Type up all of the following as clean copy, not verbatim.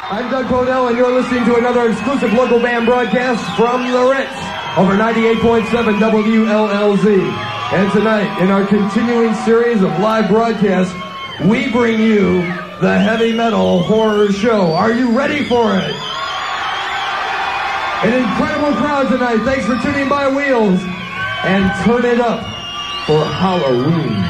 I'm Doug Podell, and you're listening to another exclusive local band broadcast from the Ritz over 98.7 WLLZ. And tonight, in our continuing series of live broadcasts, we bring you the Heavy Metal Horror Show. Are you ready for it? An incredible crowd tonight. Thanks for tuning by Wheels. And turn it up for Halloween.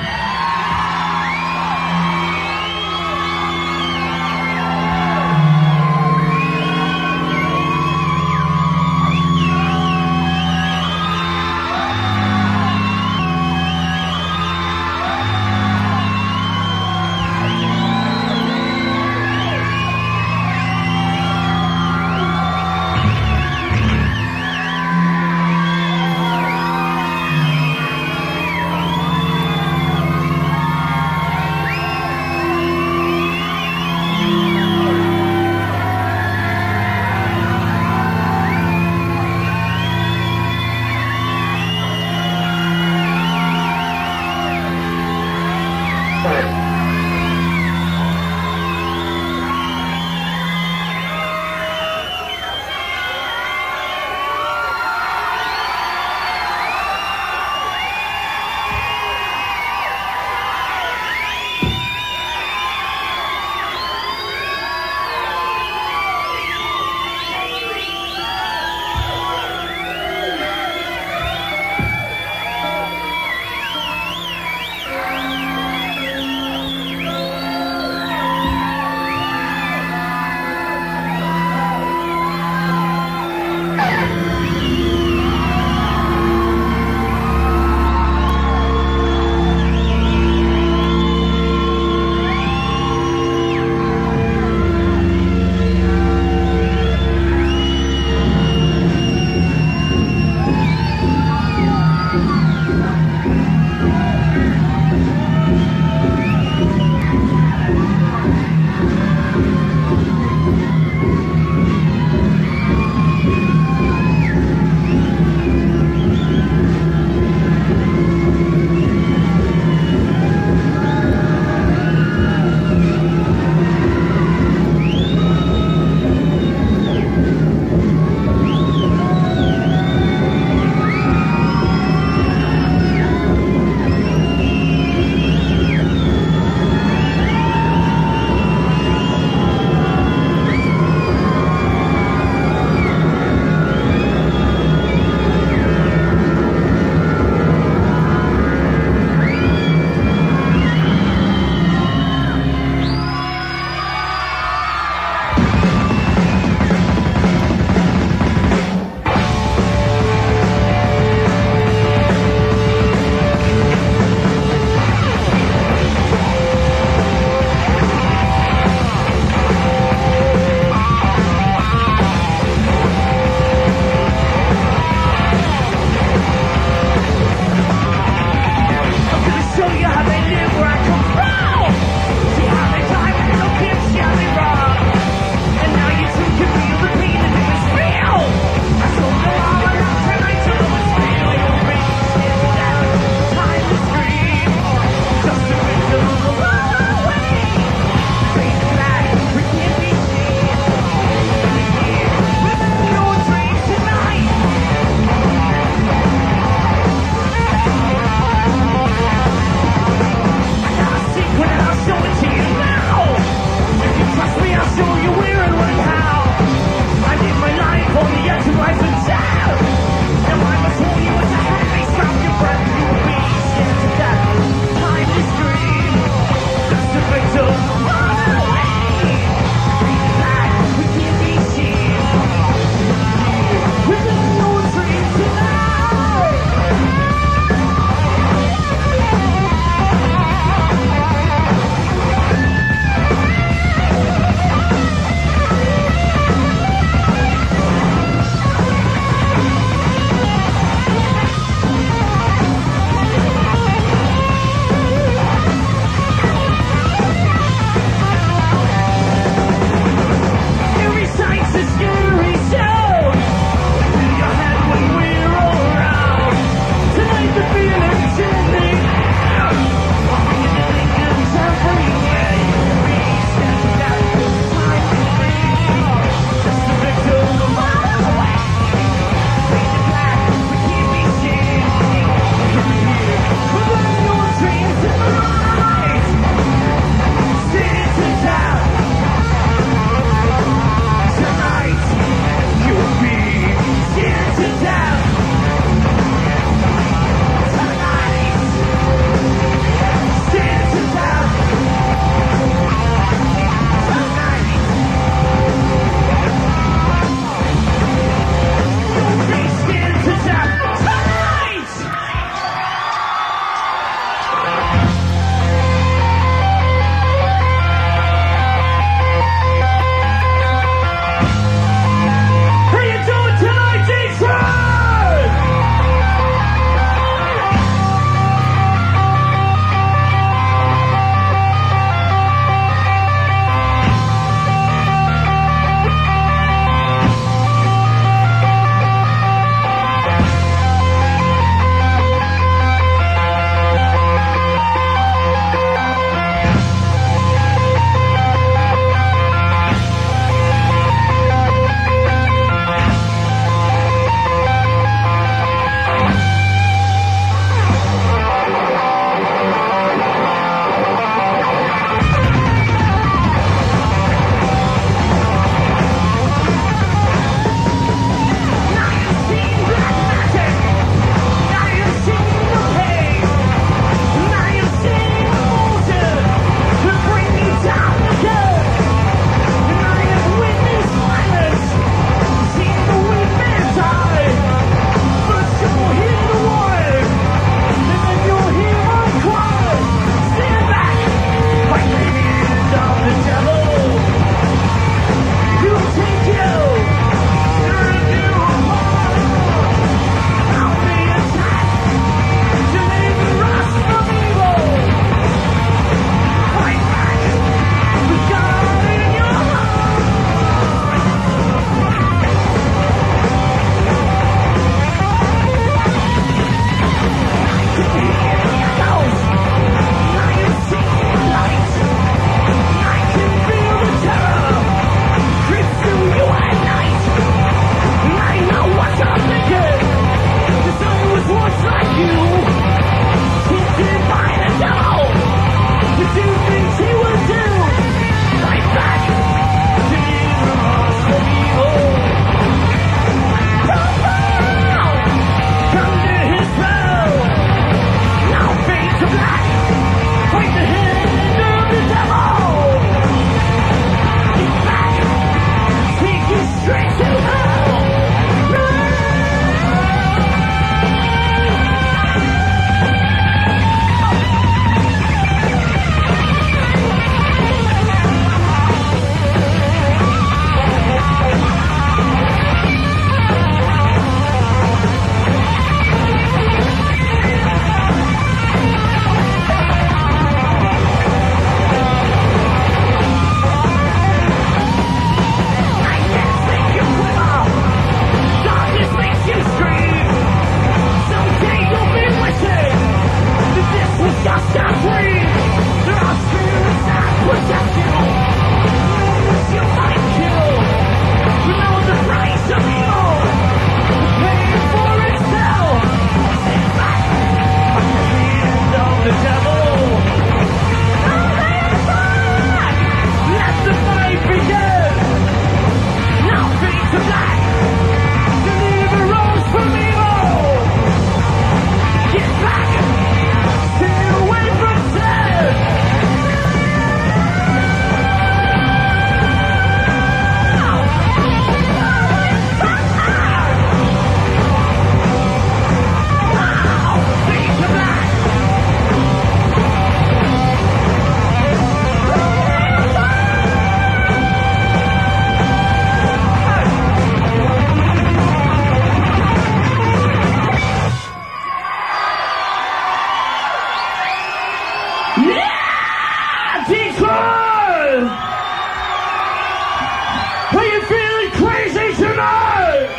Are you feeling crazy tonight?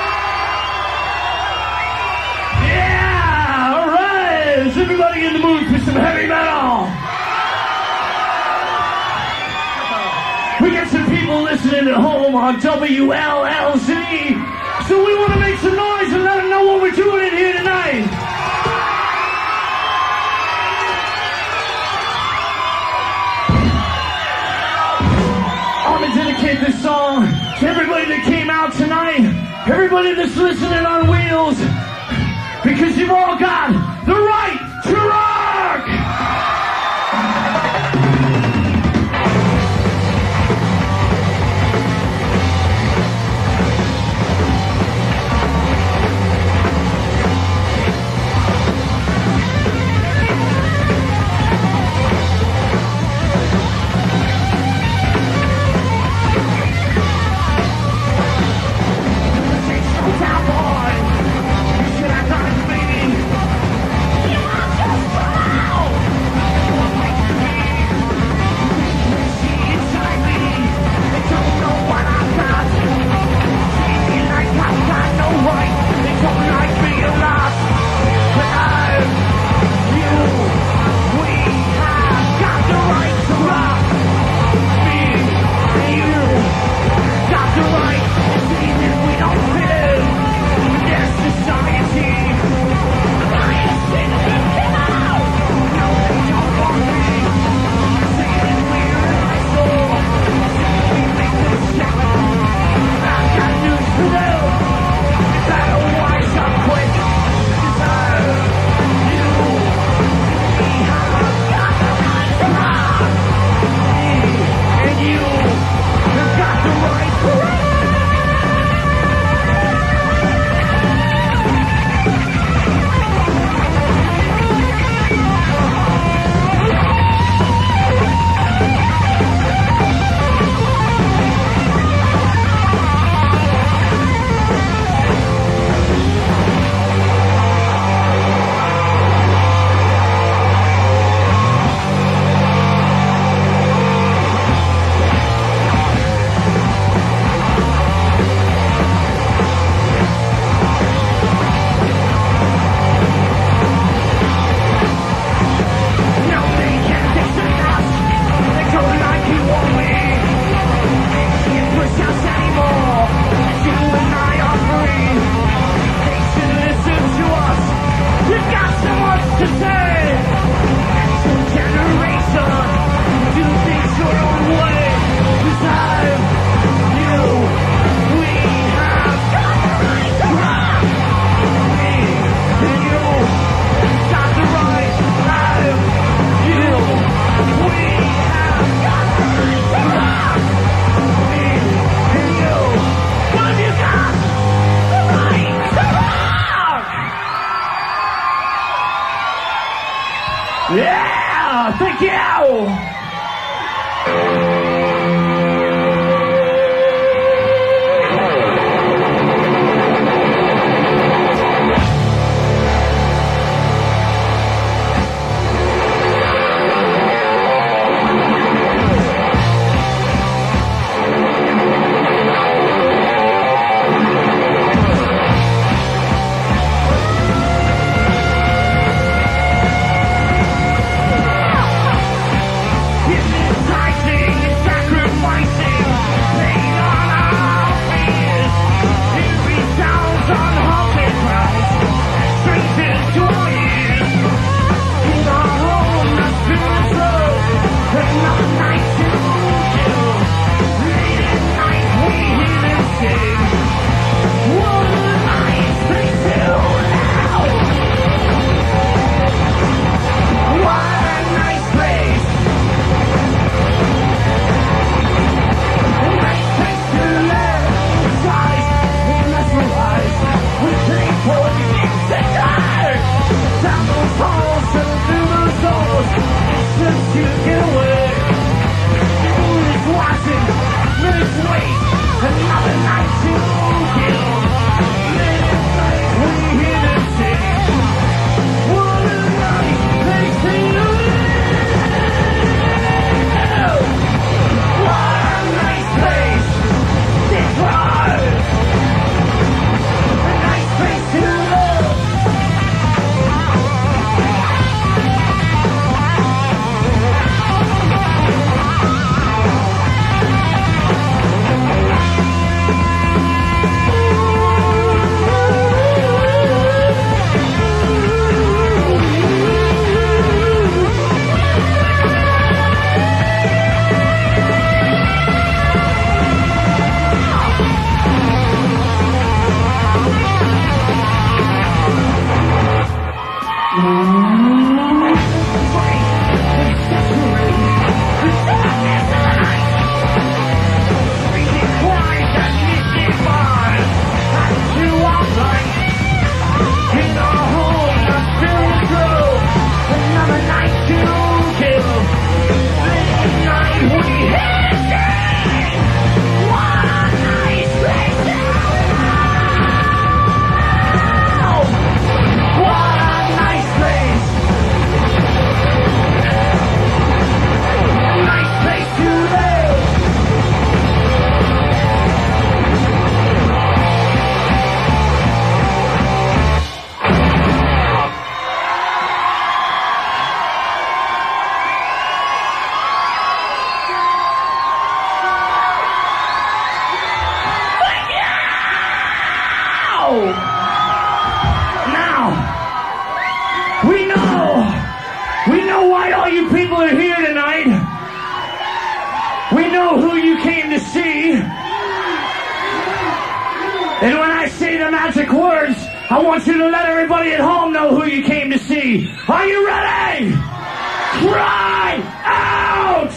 Yeah, alright. Is everybody in the mood for some heavy metal? We got some people listening at home on WLLZ. So we want to make some noise and let them know what we're doing in here tonight. I'm going to dedicate this song to everybody that came out tonight, everybody that's listening on wheels, because you've all got the right to rock! Yeah, thank you. I want you to let everybody at home know who you came to see. Are you ready? Cry out!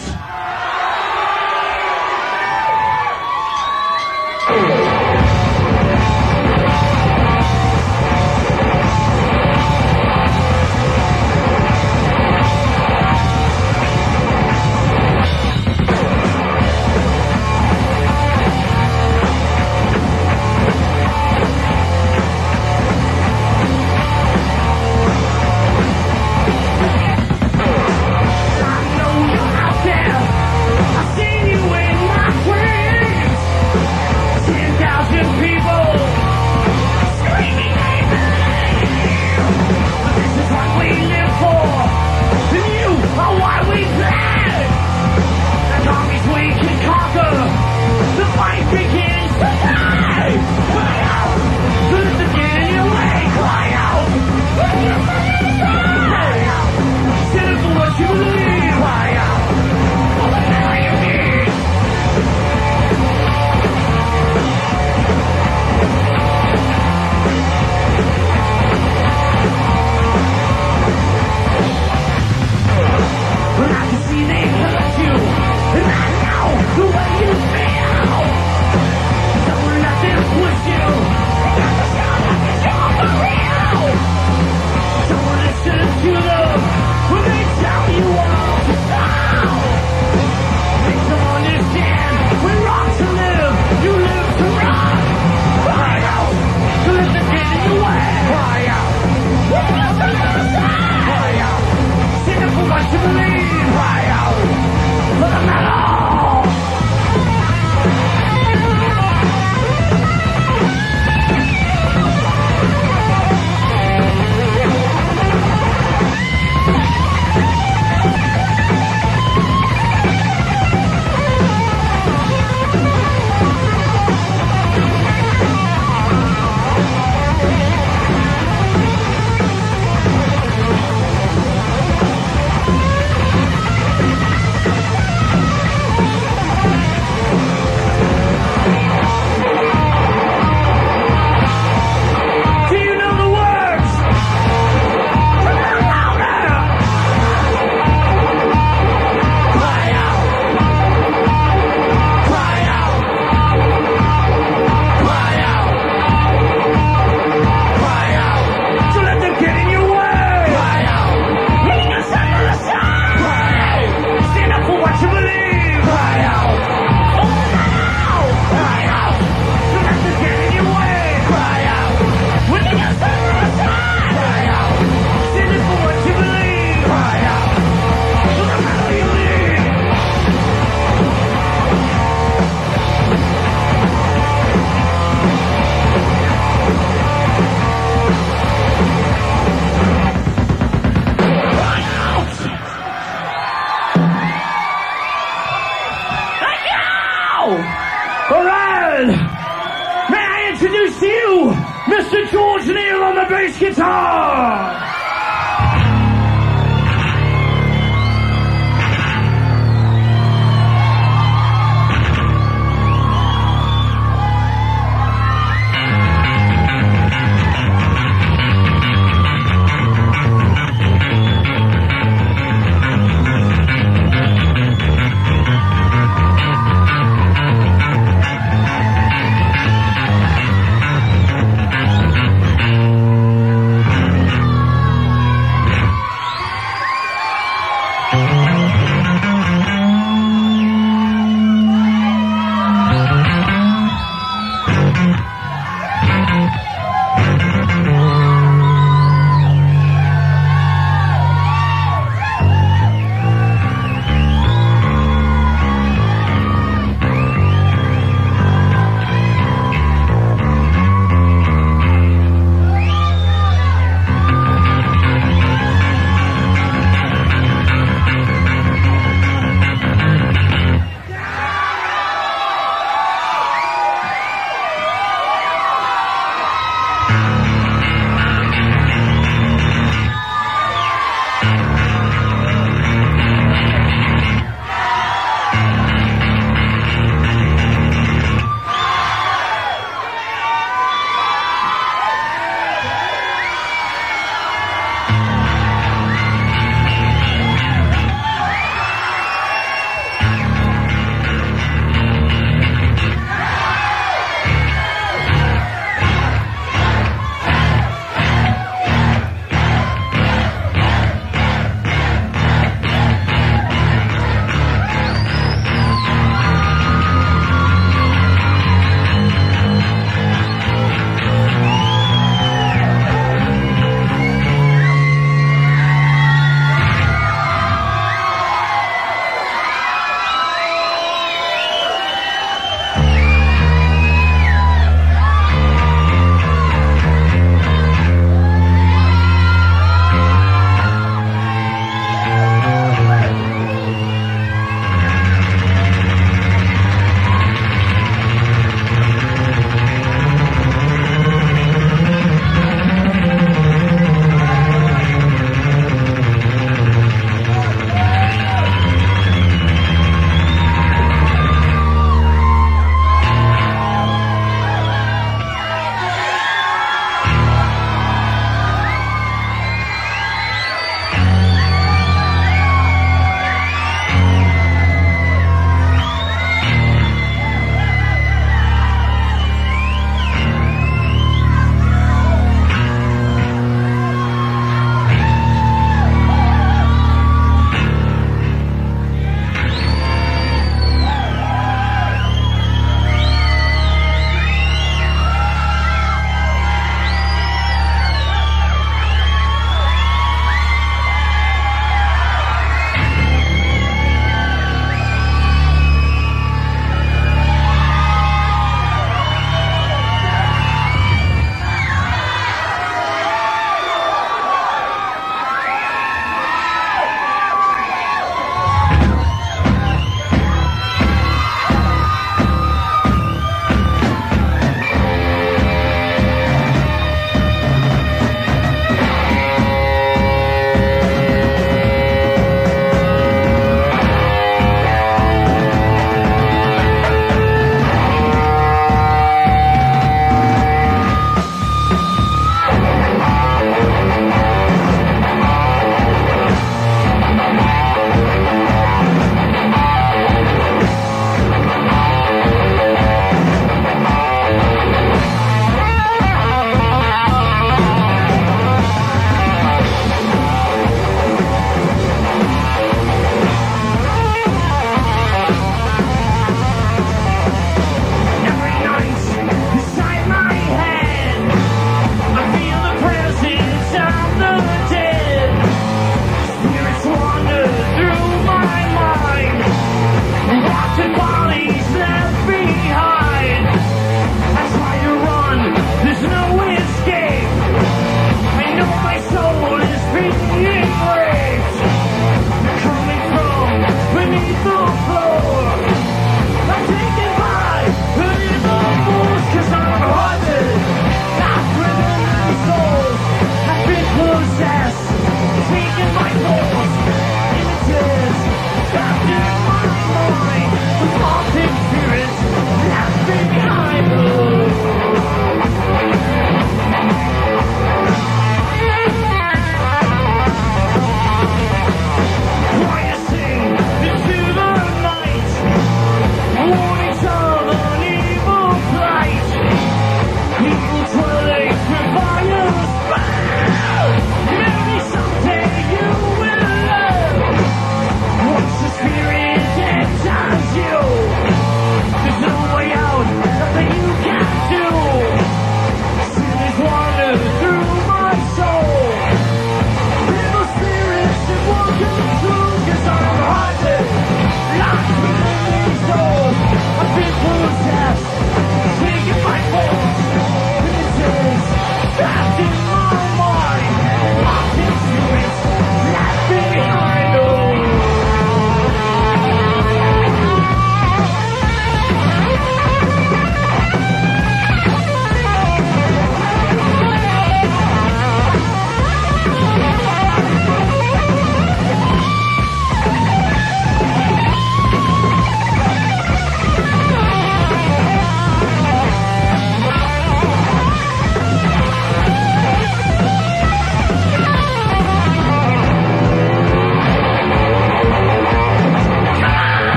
Mr. George Neal on the bass guitar!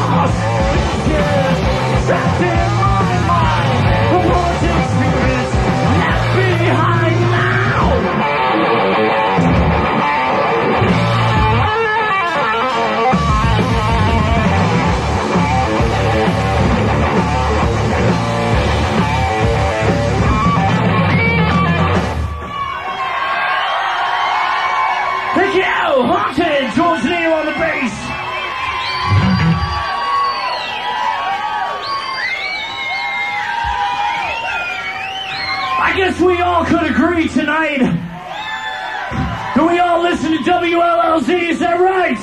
We all could agree tonight that we all listen to WLLZ, is that right?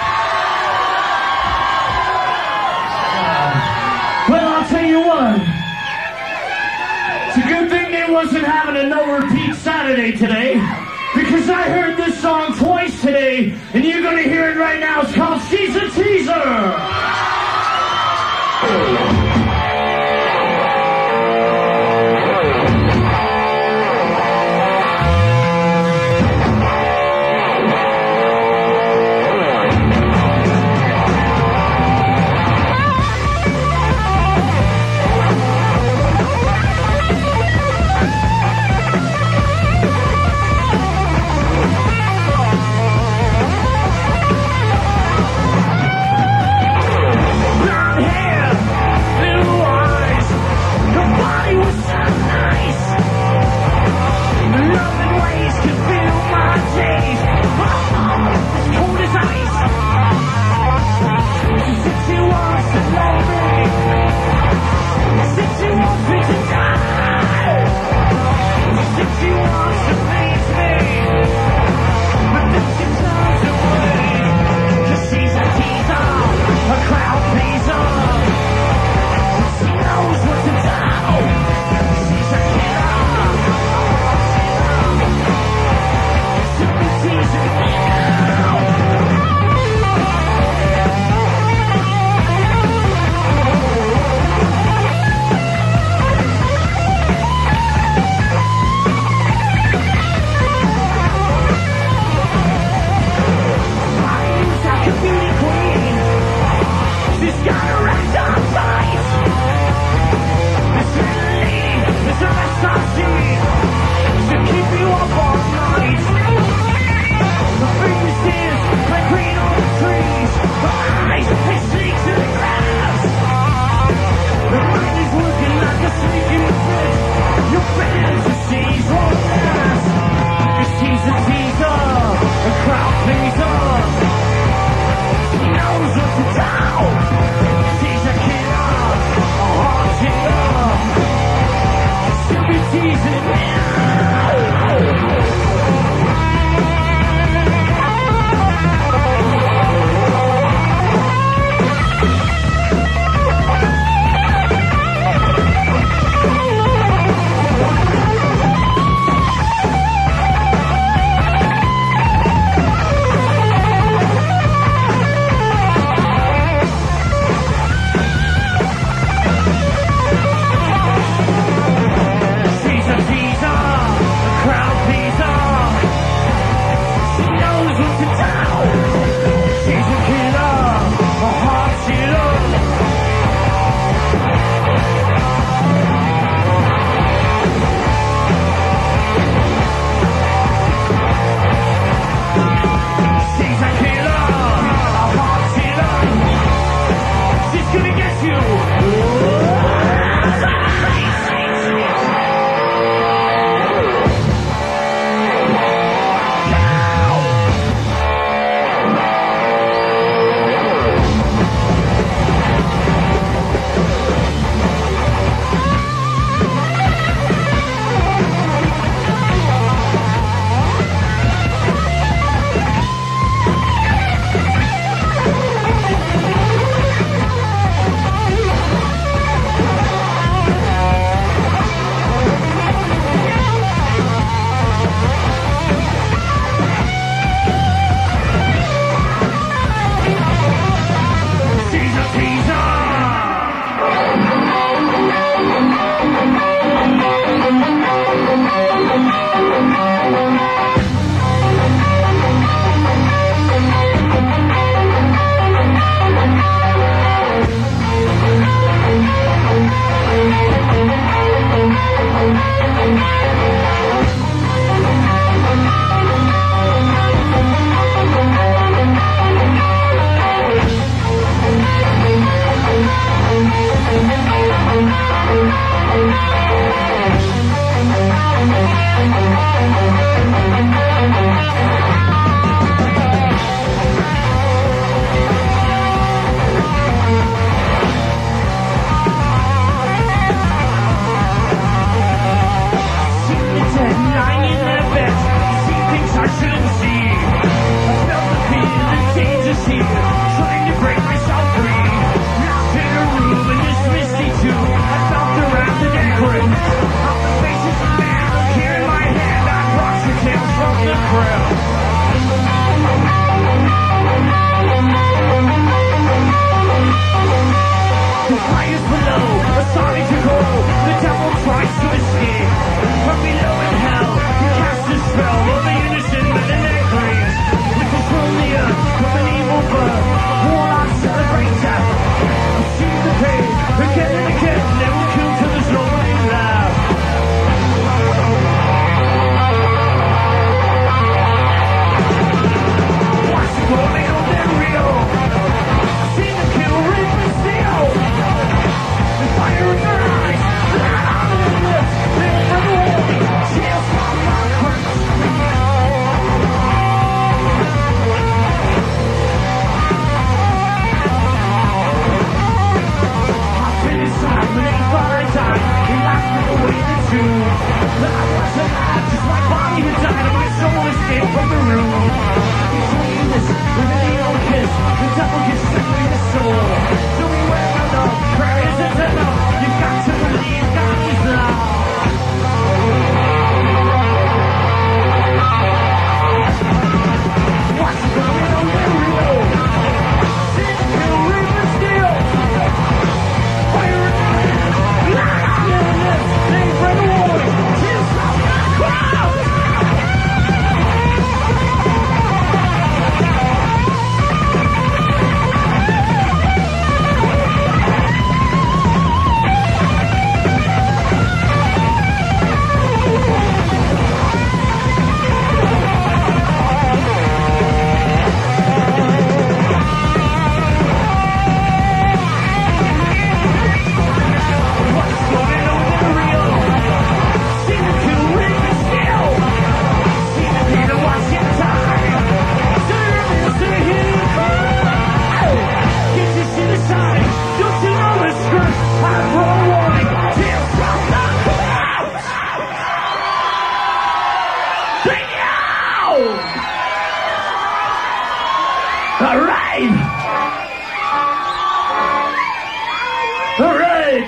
Well, I'll tell you what. It's a good thing they wasn't having a no-repeat Saturday today, because I heard this song twice today, and you're going to hear it right now. It's called She's a Teaser.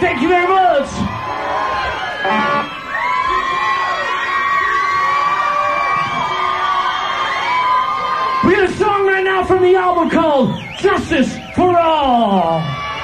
Thank you very much. We got a song right now from the album called Justice for All.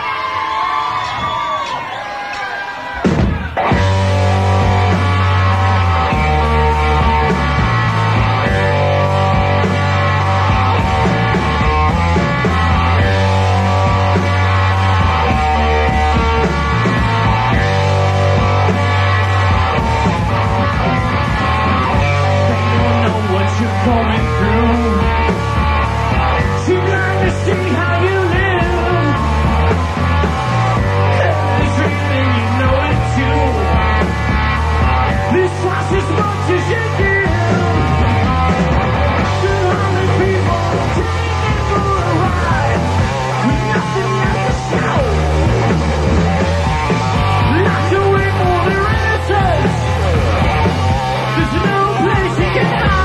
Going through, too blind to see how you live. It's real and you know it too. This twice as much as you give. 200 people taking for a ride with nothing left to show. Locked away for their innocence. There's no place to get out.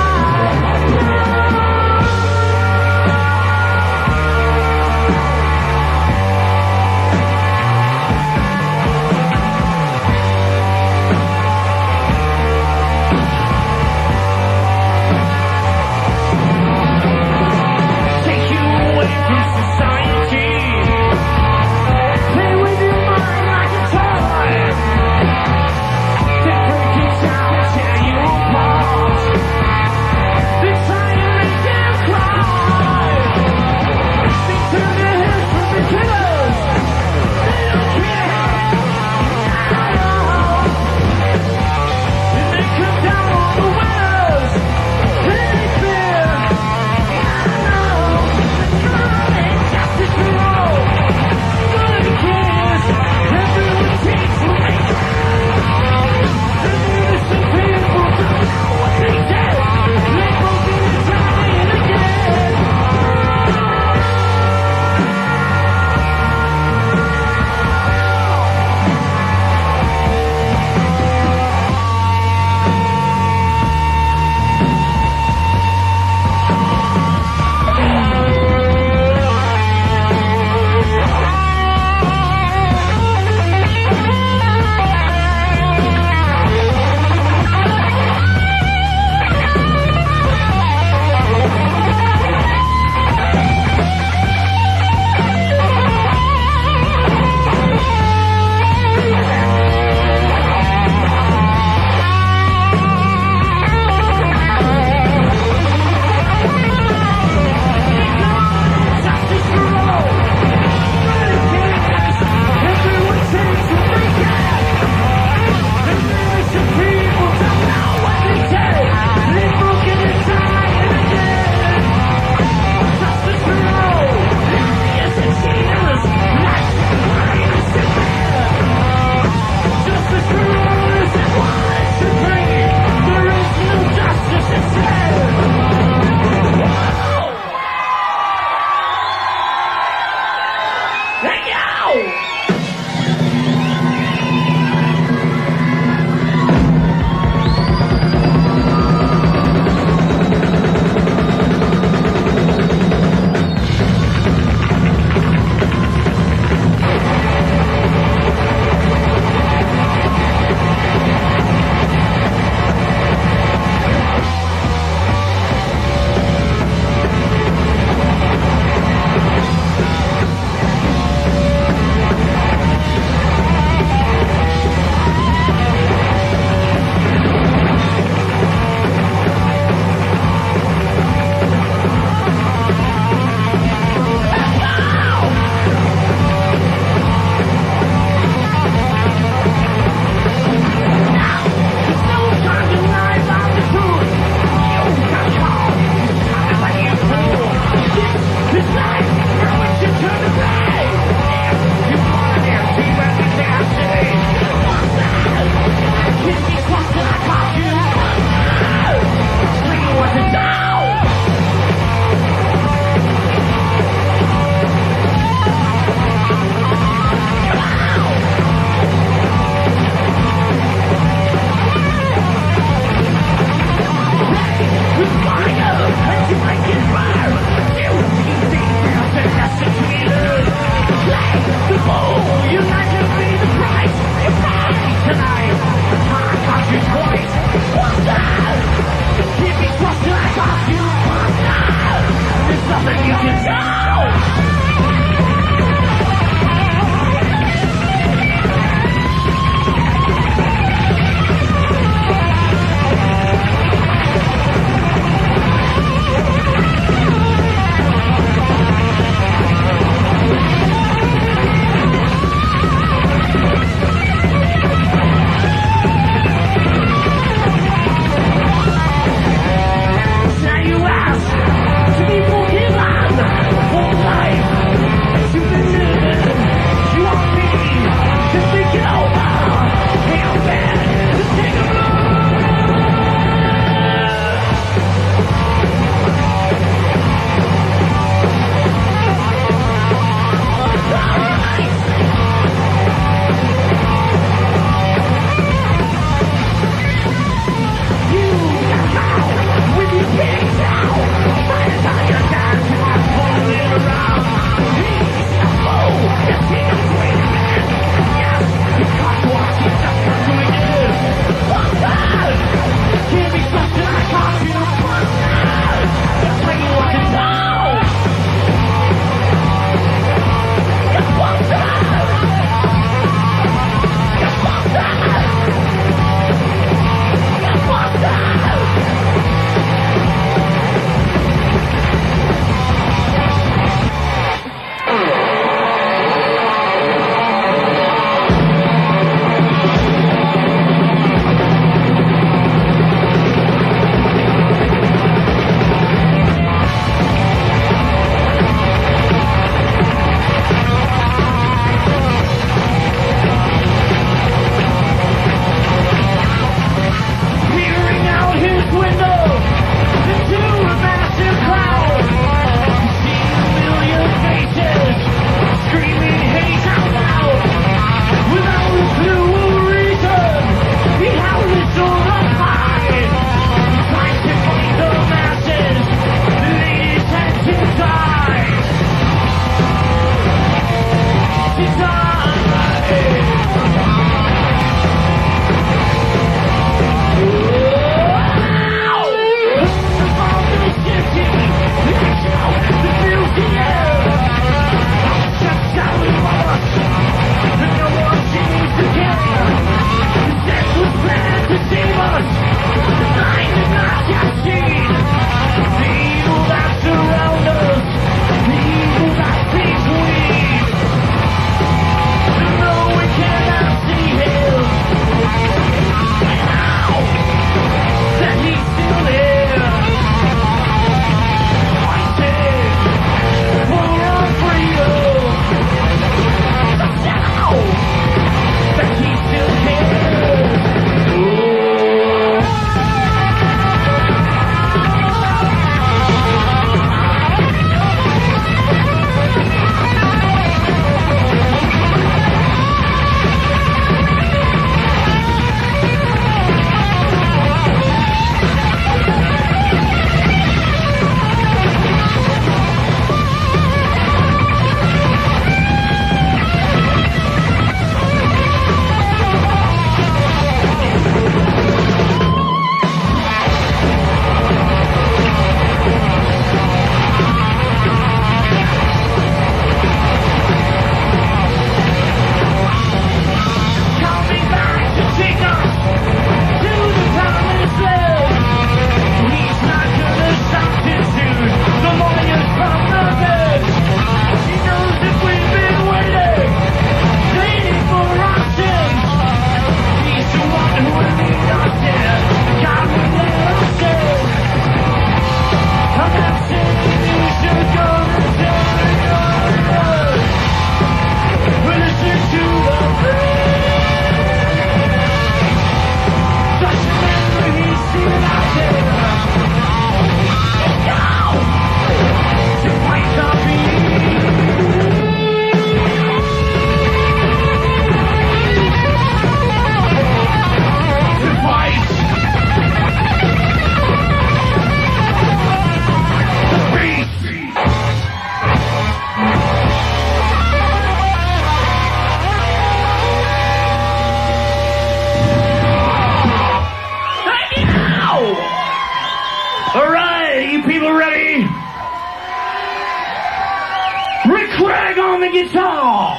the guitar.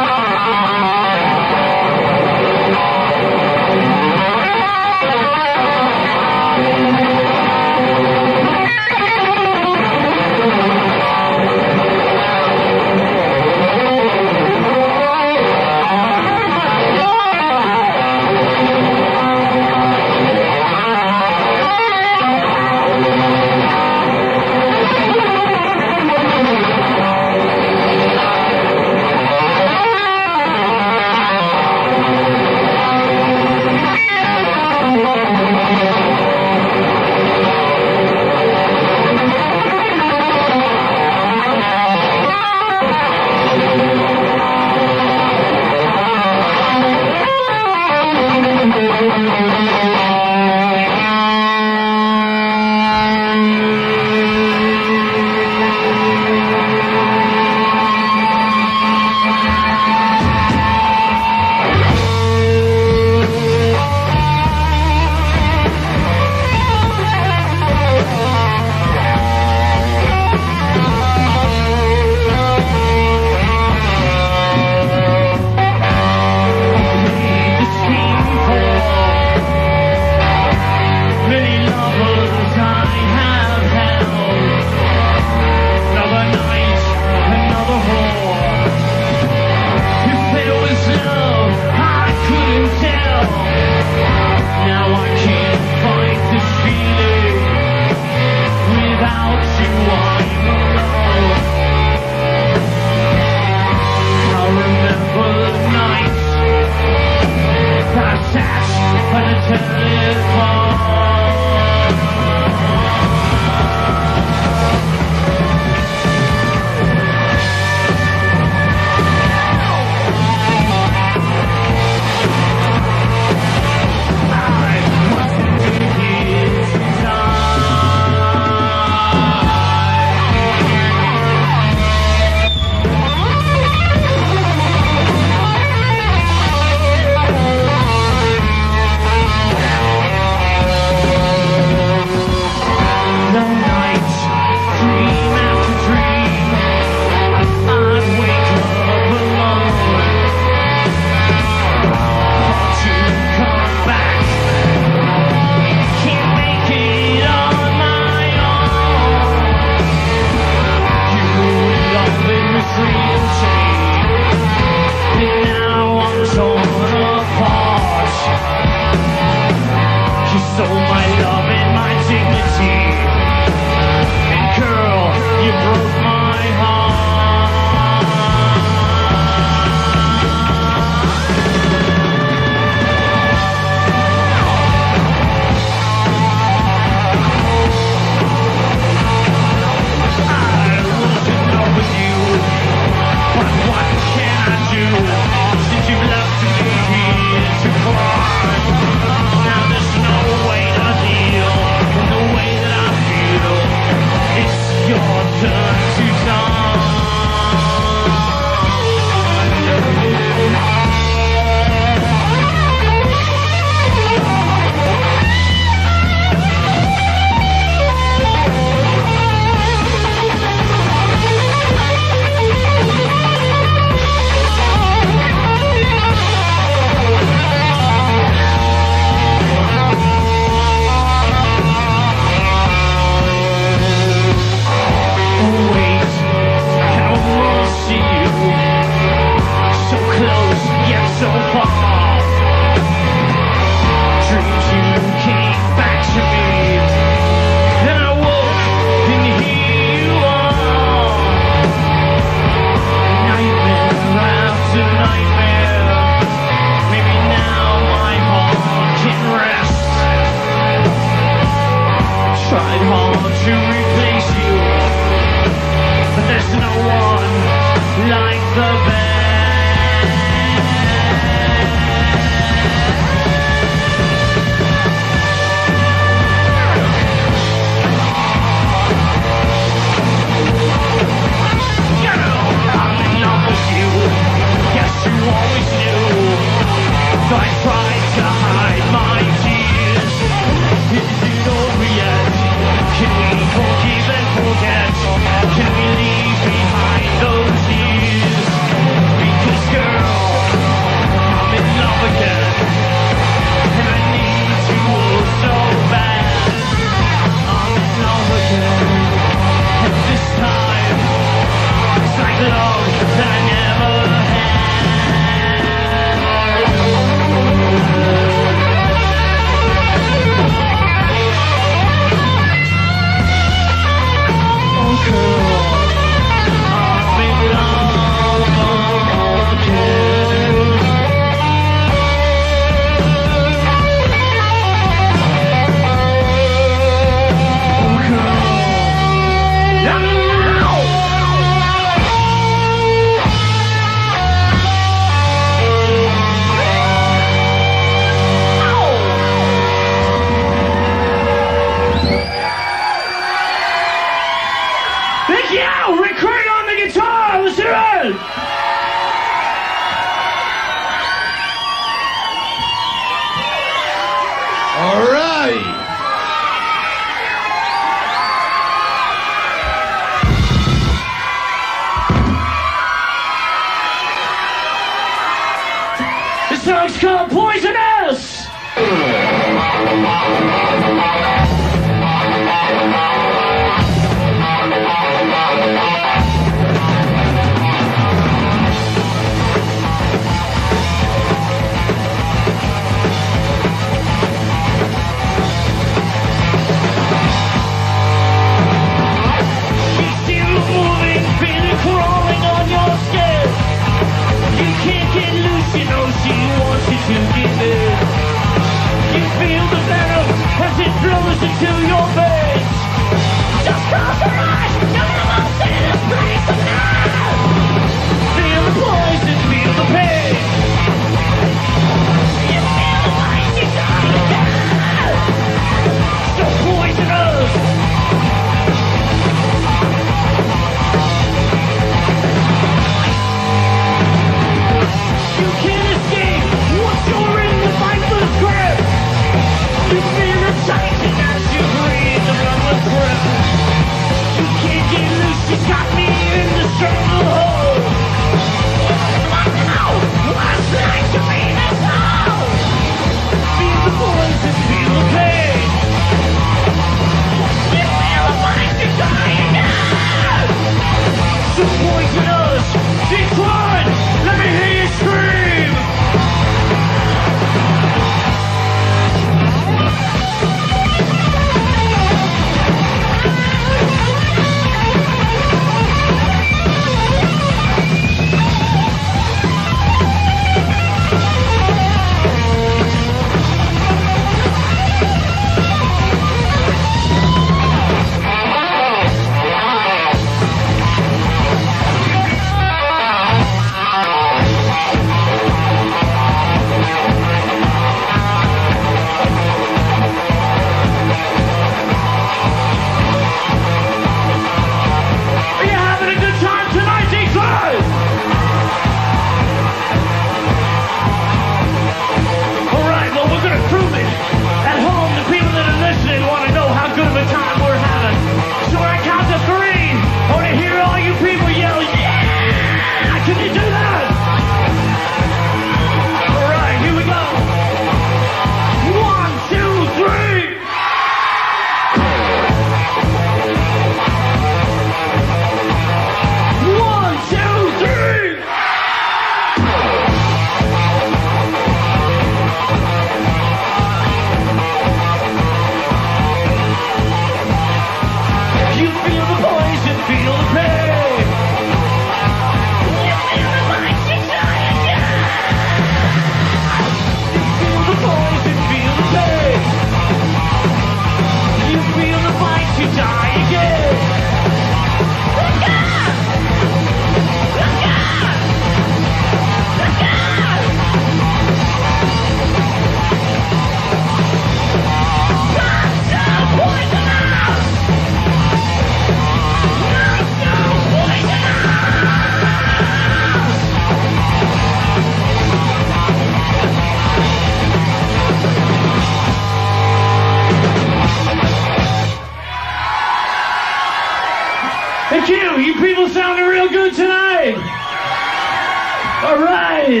You people sounding real good tonight. All right.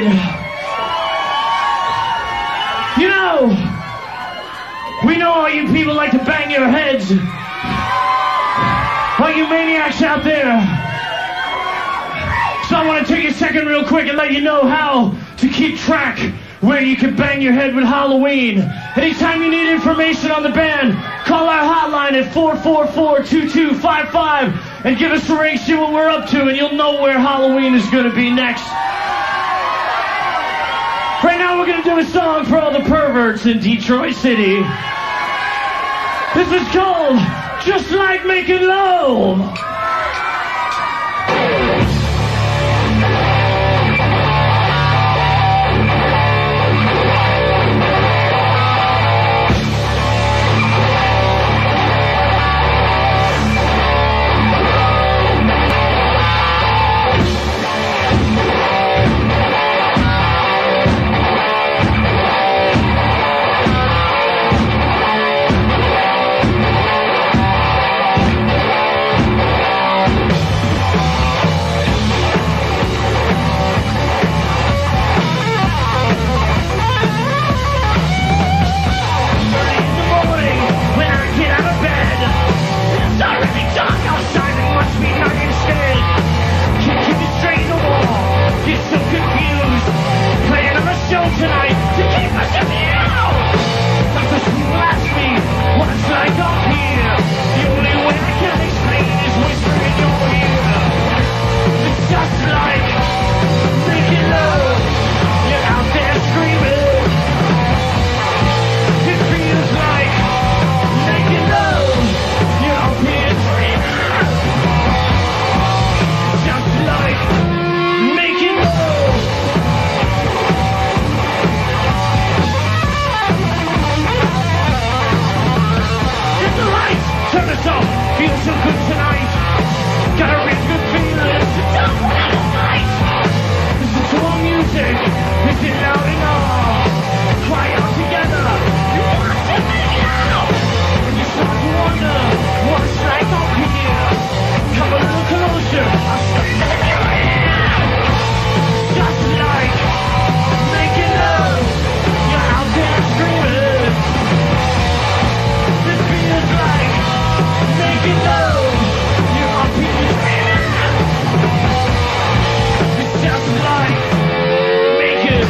You know, we know all you people like to bang your heads. All you maniacs out there. So I want to take a second real quick and let you know how to keep track where you can bang your head with Halloween. Anytime you need information on the band, call our hotline at 444-2255 and give us a ring, see what we're up to, and you'll know where Halloween is going to be next. Right now we're going to do a song for all the perverts in Detroit City. This is called Just Like Making Love. Tonight to keep us amused. Sometimes people ask me what it's like up here. The only way I can explain is whisper in your ear. It's just like making love. You're out there screaming. It feels like making love. You're up here dreaming. It's just like making love. Turn us up, feel so good tonight. Got a real good feeling. Don't want to fight. Listen to our music. Is it loud enough? Cry out together. You want to make it out. And you start to wonder what it's like up here. Come a little closer. I'll scream in your ear. Just like making love. You're out there screaming. This feels like making love, you're up here screaming. It's just like making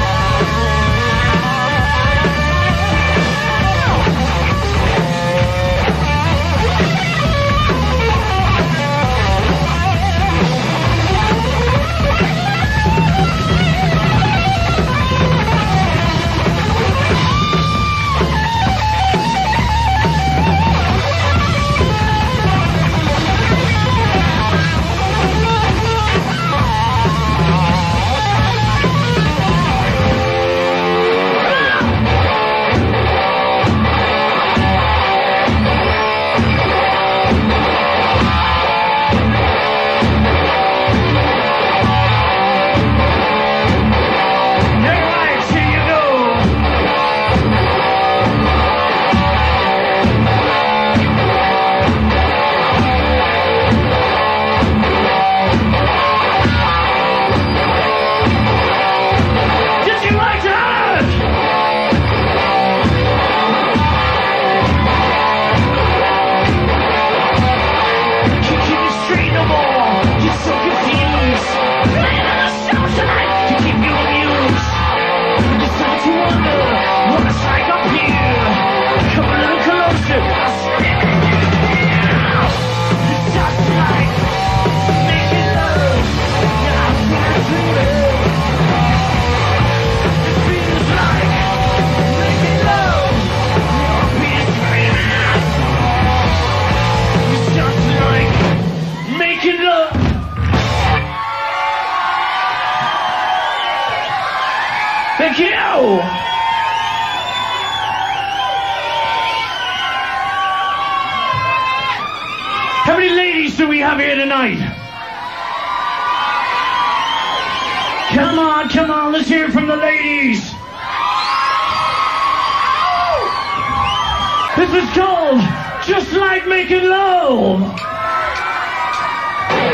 Thank you! How many ladies do we have here tonight? Come on, let's hear it from the ladies. This is called Just Like Making Love.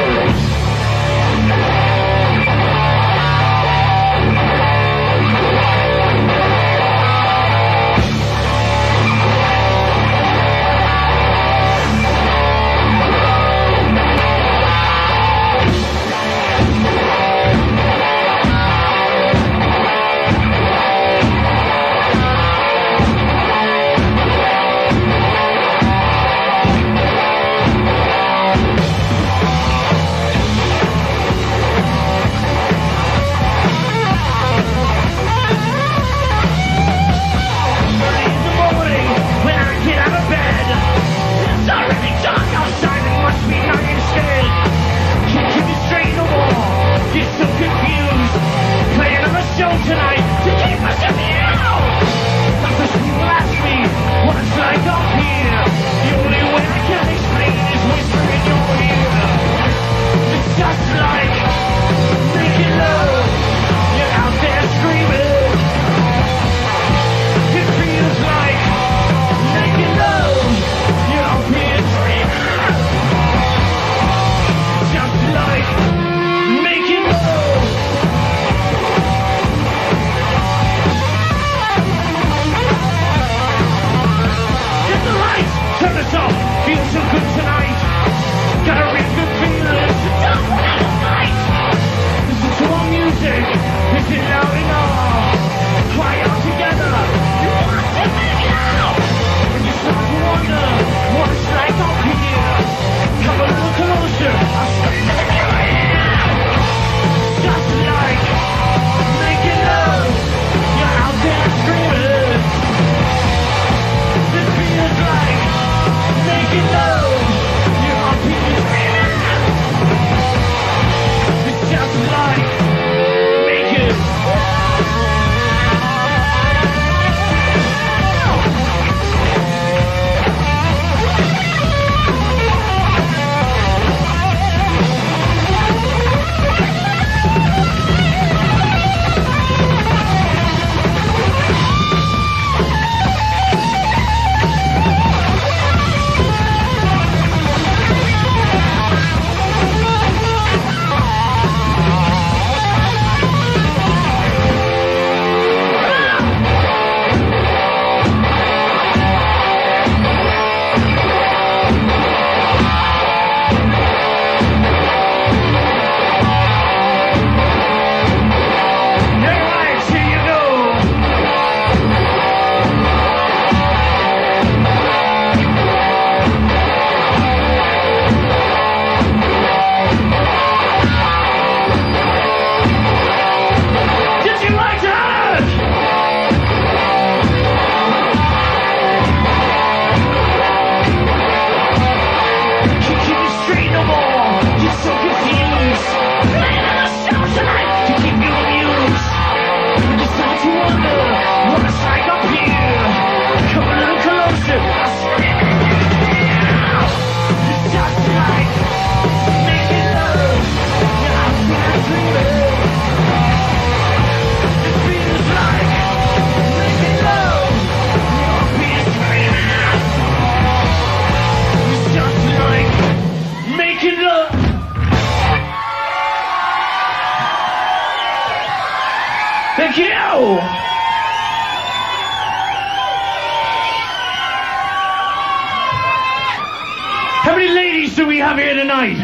ladies do we have here tonight?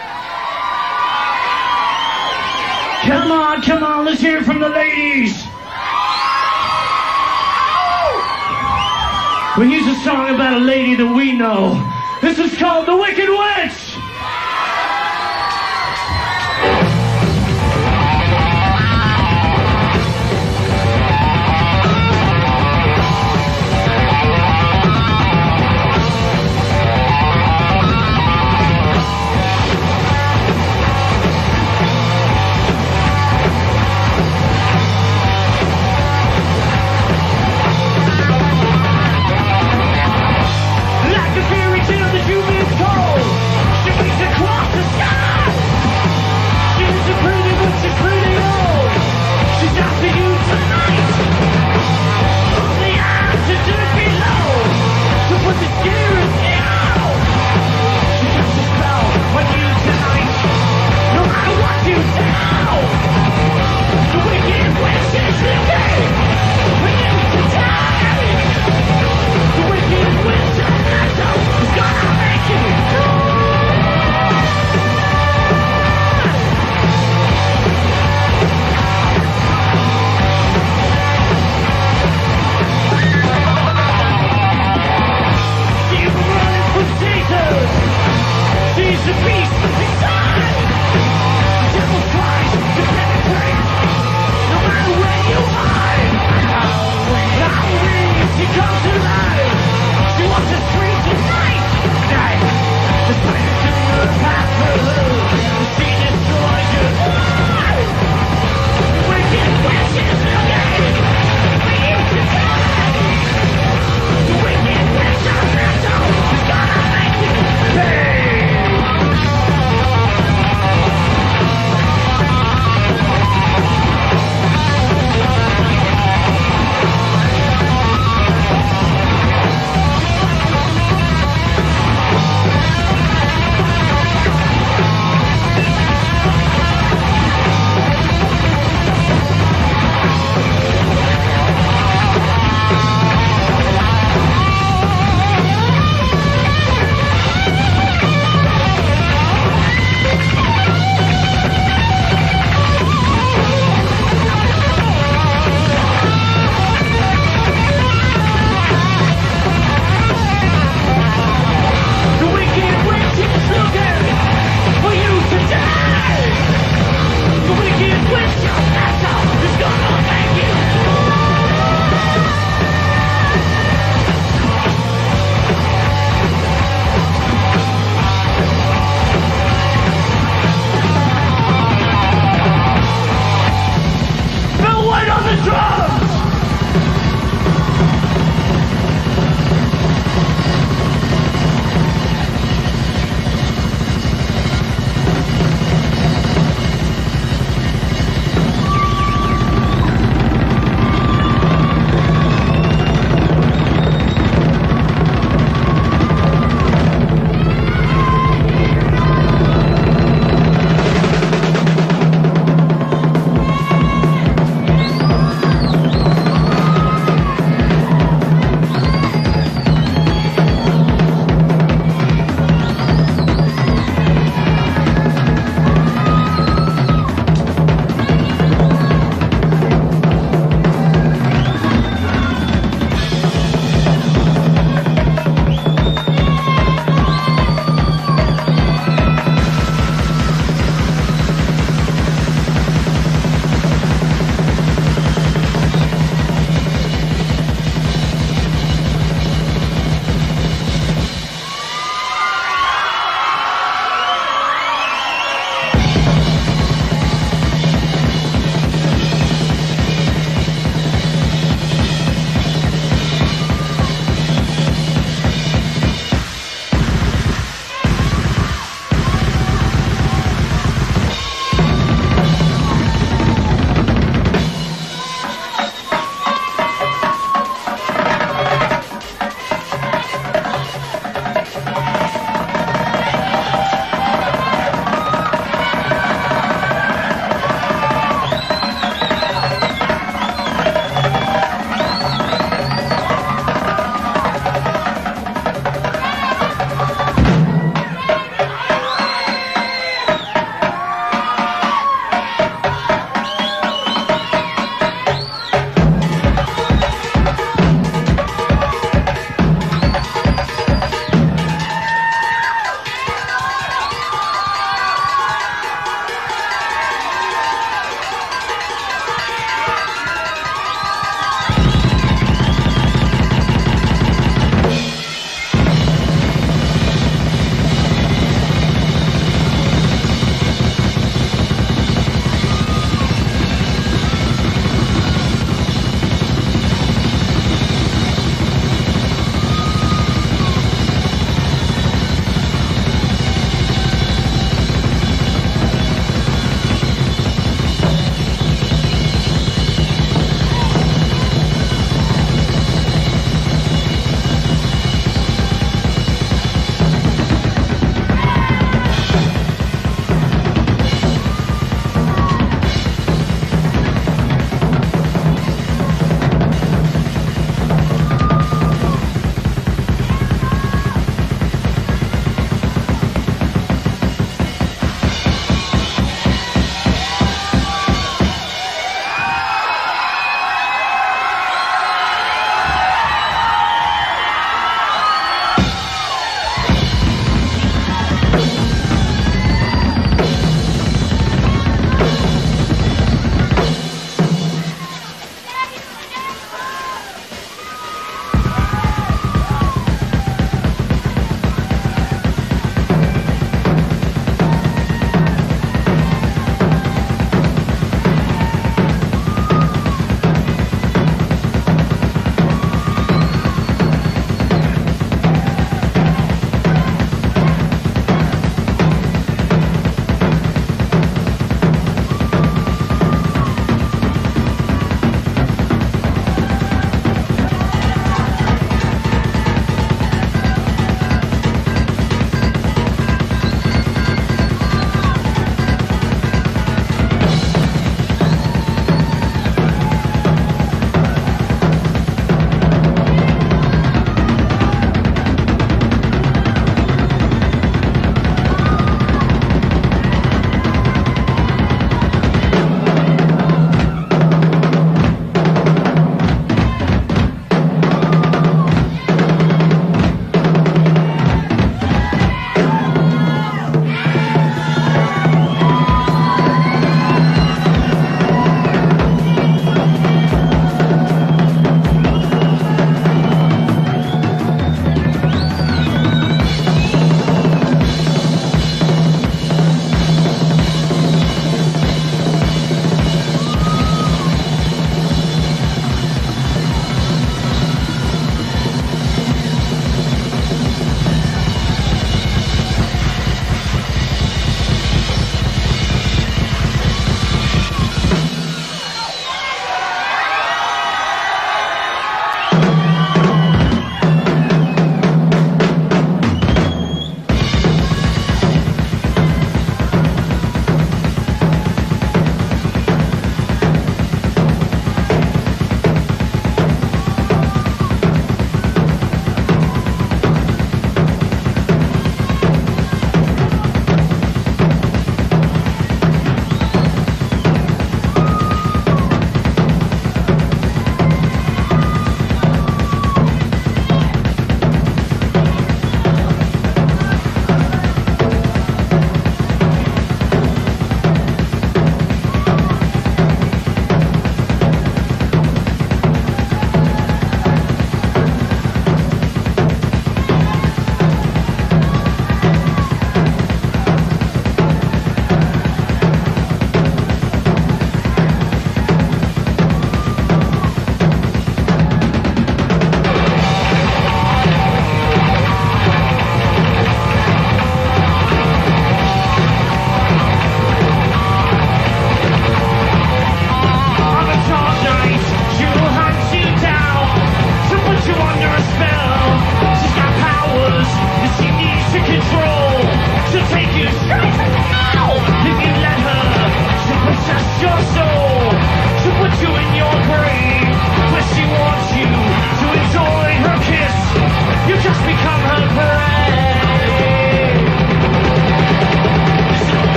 Come on, come on, let's hear it from the ladies. Well, here's a song about a lady that we know. This is called The Wicked Witch. Like a fairy tale that you've been told,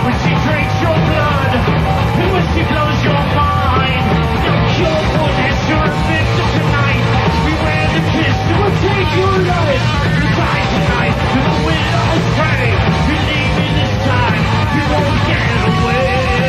when she drinks your blood, and when she blows your mind. No cure for this, you're a victim tonight. Beware the kiss that will take your life. You die tonight to the widow's prey. Believe me this time, you won't get away.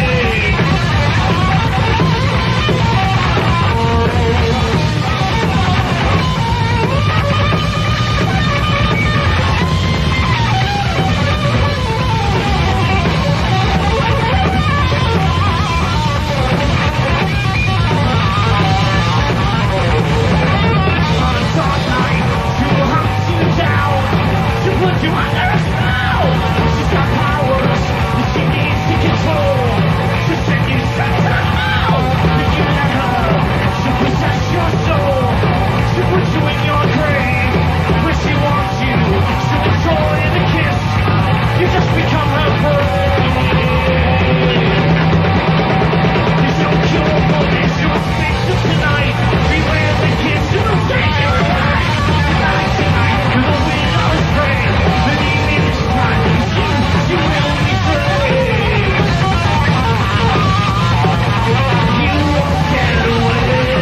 Put you under a spell. She's got powers that she needs to control. She'll send you straight to hell if you let her. She'll possess your soul. She'll put you in your grave where she wants you. She'll destroy the kiss. You just become her prey. There's no cure for this. You're a victim tonight. Beware the kiss. It will take your life. Tonight, you're the widow's prey. Believe me this time, you will be saved. You won't get away.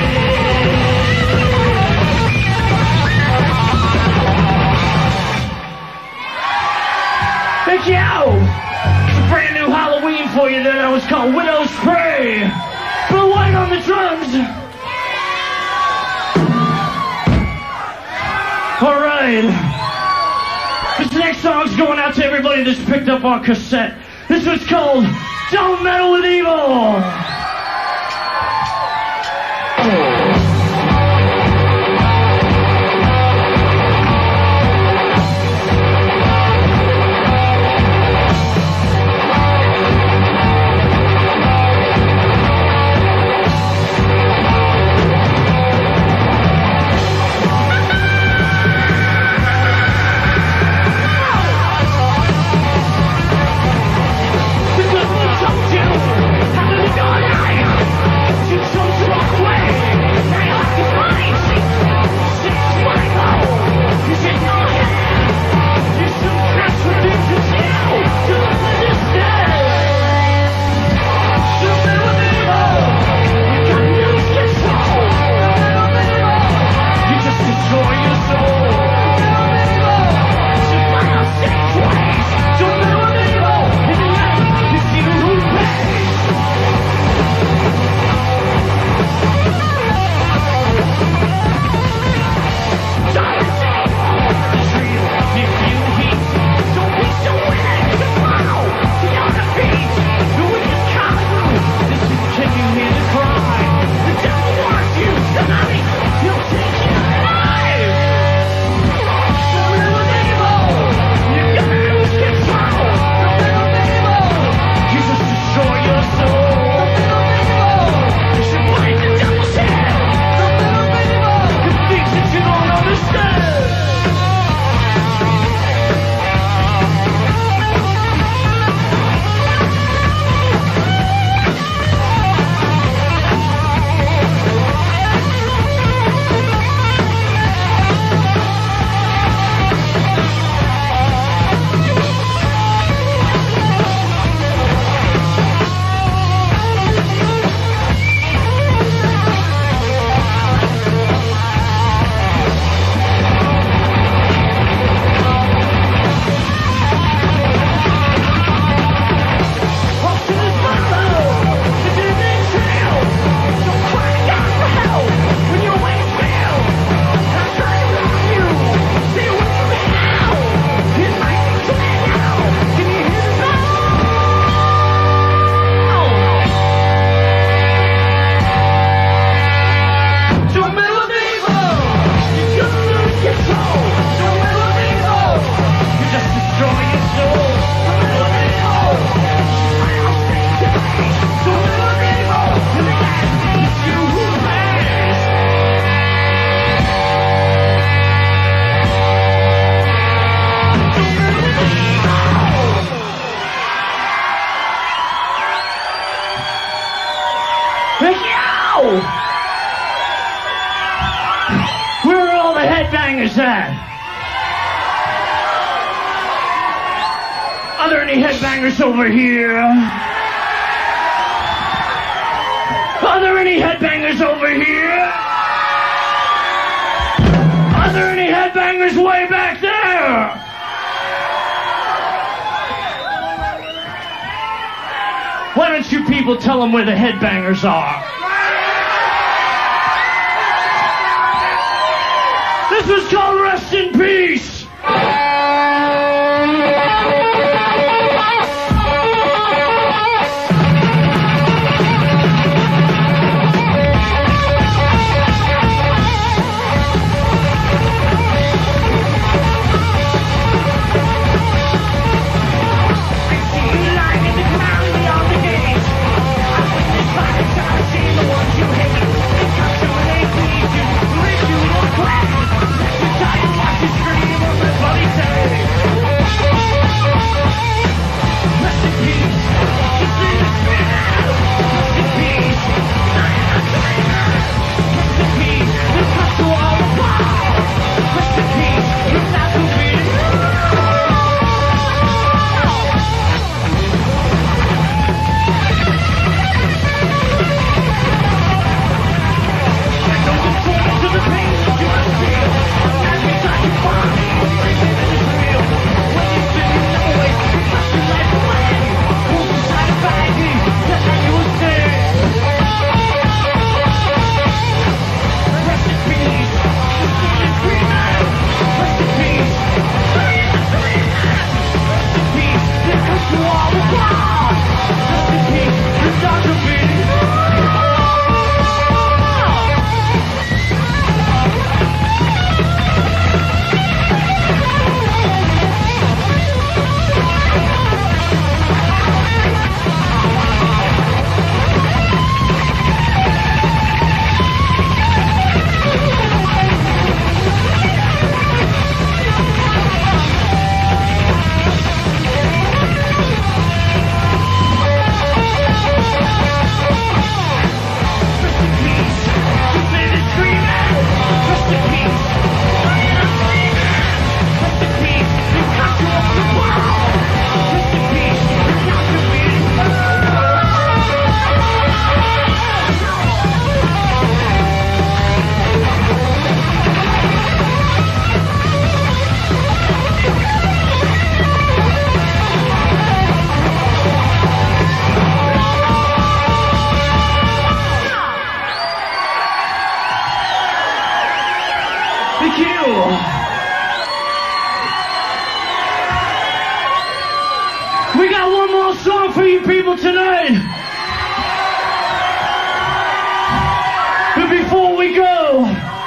Thank you! It's a brand new Halloween for you there. That was called Widow's Prey. Bill White on the drums. All right. This next song's going out to everybody that's picked up our cassette. This one's called Don't Meddle with Evil. Are there any headbangers over here? Are there any headbangers over here? Are there any headbangers way back there? Why don't you people tell them where the headbangers are? This was called Rest in Peace. We got one more song for you people tonight. But before we go,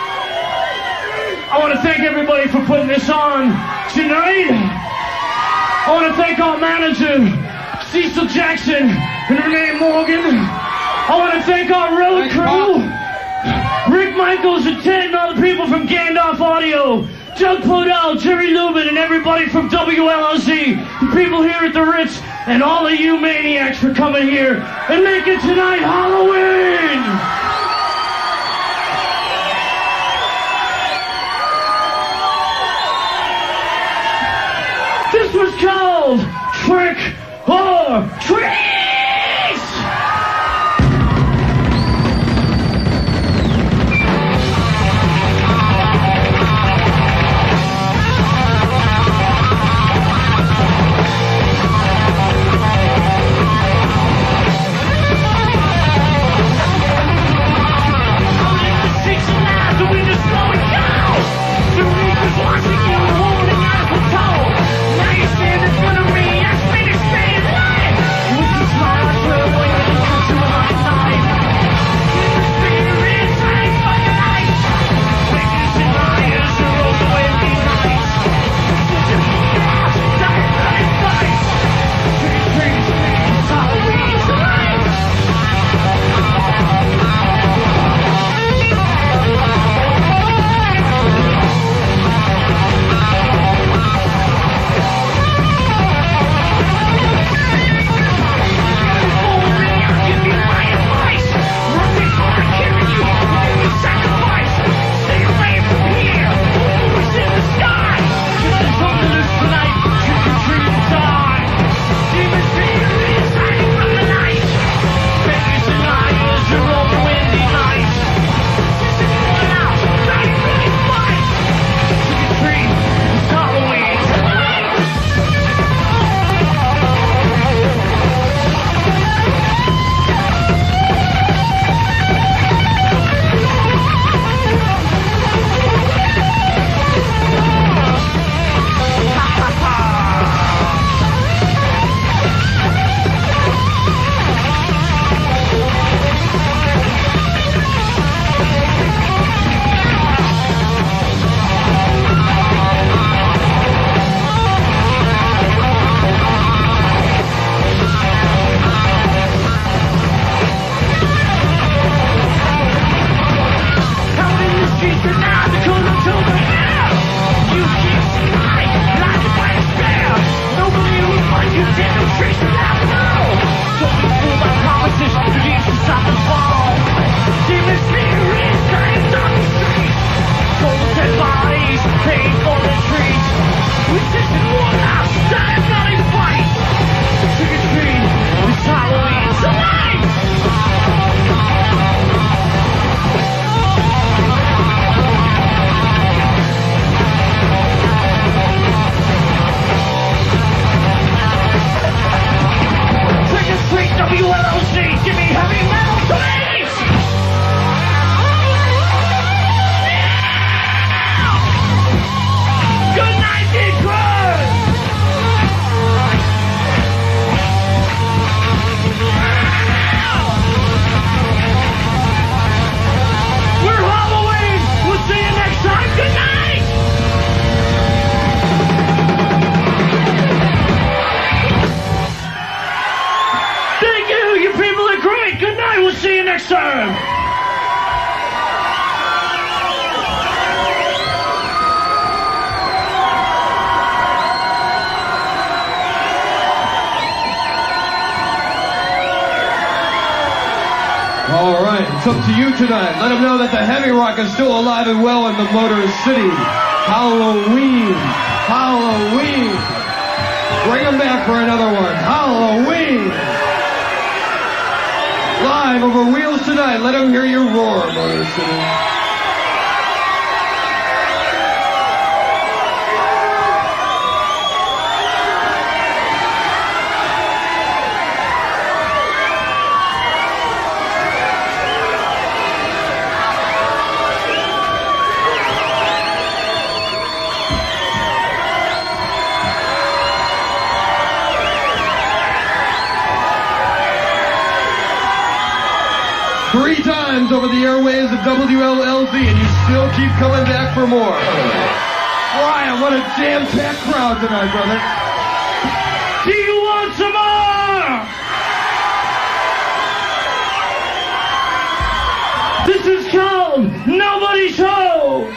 I want to thank everybody for putting this on tonight. I want to thank our manager, Cecil Jackson and Renee Morgan. I want to thank our road crew, Rick Michaels and Ted and all the people from Gandalf Audio, Doug Podell, Jerry Lubin, and everybody from WLOZ, the people here at the Ritz, and all of you maniacs for coming here and making tonight Halloween! This was called Trick or Treat! Watching you holding out control. Now you stand in front of me, ask me to stay alive. It's up to you tonight. Let them know that the heavy rock is still alive and well in the Motor City. Halloween. Halloween. Bring them back for another one. Halloween. Live over Wheels tonight. Let them hear you roar, Motor City. Three times over the airwaves of WLLZ, and you still keep coming back for more. Brian, what a jam-packed crowd tonight, brother. Do you want some more? This is called Nobody's Home.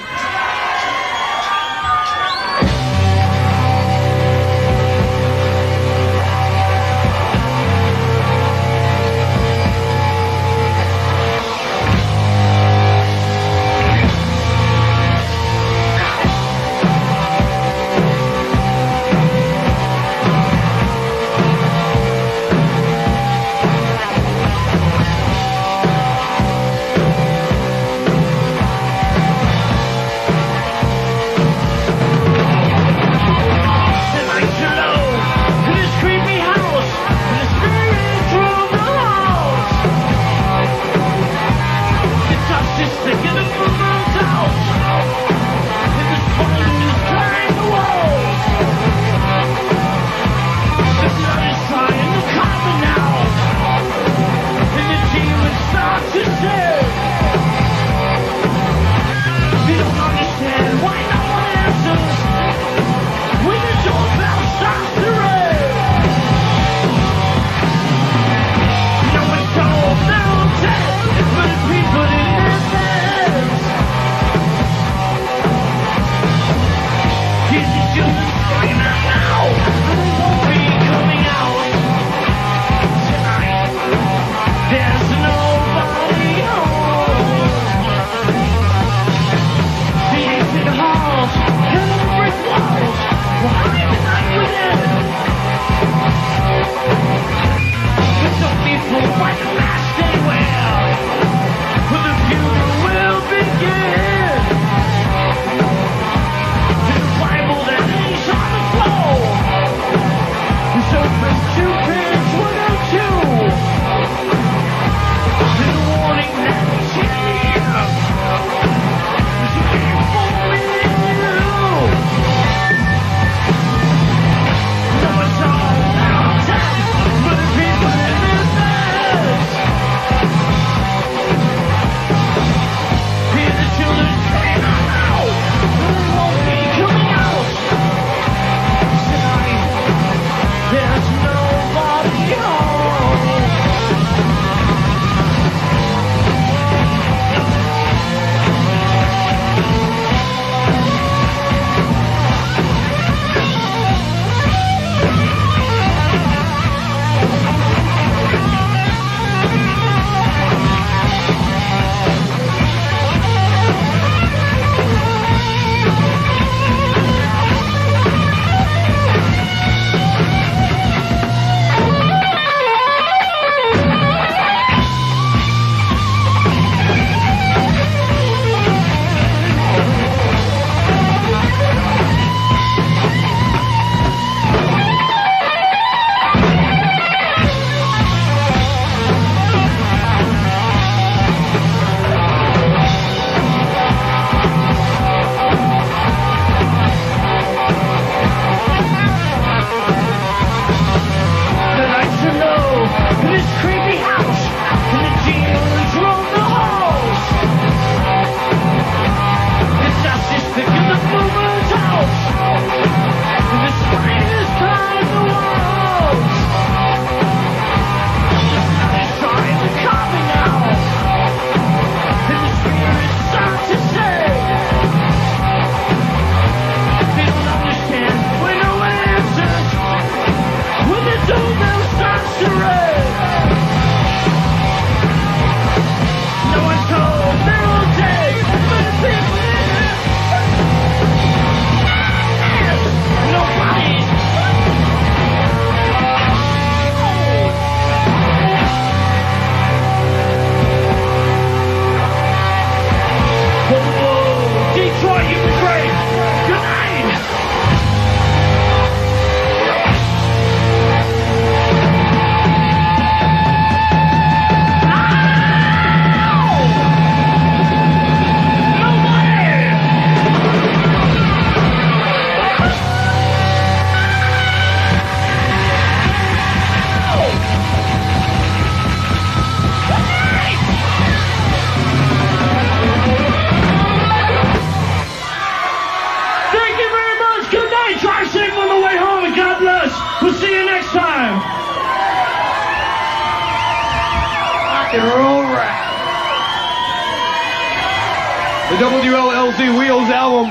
The WLLZ Wheels album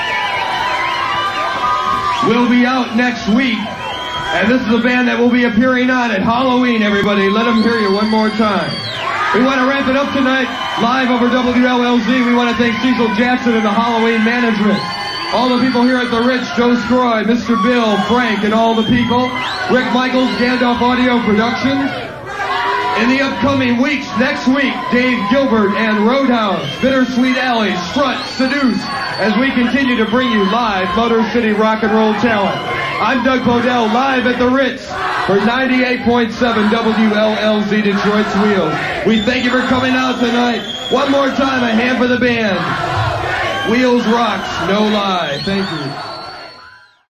will be out next week. And this is a band that will be appearing on at Halloween, everybody. Let them hear you one more time. We want to wrap it up tonight, live over WLLZ. We want to thank Cecil Jackson and the Halloween management. All the people here at the Ritz, Joe Scroy, Mr. Bill, Frank, and all the people. Rick Michaels, Gandalf Audio Productions. In the upcoming weeks, next week, Dave Gilbert and Roadhouse, Bittersweet Alley, Strut, Seduce, as we continue to bring you live Motor City rock and roll talent. I'm Doug Podell, live at the Ritz for 98.7 WLLZ Detroit's Wheels. We thank you for coming out tonight. One more time, a hand for the band. Wheels rocks, no lie. Thank you.